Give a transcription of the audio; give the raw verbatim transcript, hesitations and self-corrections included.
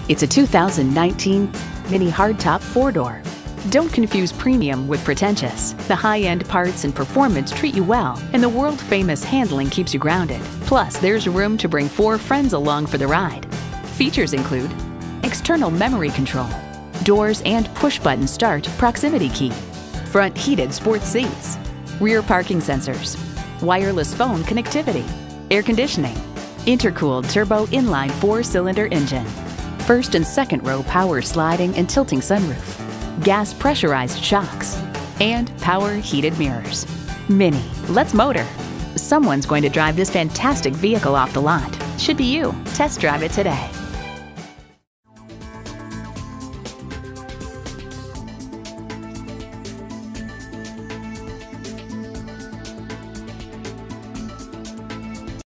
It's a two thousand nineteen Mini Hardtop four-door. Don't confuse premium with pretentious. The high-end parts and performance treat you well, and the world-famous handling keeps you grounded. Plus, there's room to bring four friends along for the ride. Features include external memory control, doors and push-button start proximity key, front heated sports seats, rear parking sensors, wireless phone connectivity, air conditioning, intercooled turbo inline four-cylinder engine, first and second row power sliding and tilting sunroof, gas pressurized shocks, and power heated mirrors. Mini, let's motor. Someone's going to drive this fantastic vehicle off the lot. Should be you. Test drive it today.